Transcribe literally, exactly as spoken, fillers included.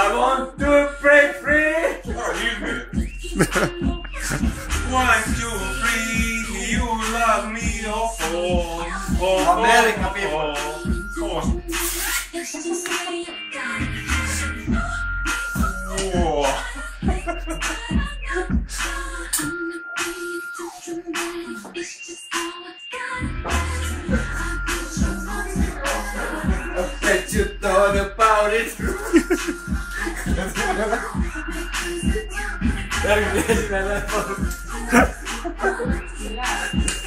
I want to break free. Oh, you One, two, three. You love me, oh, oh, oh, America, oh, oh, oh. Bet you thought about it. Dari dia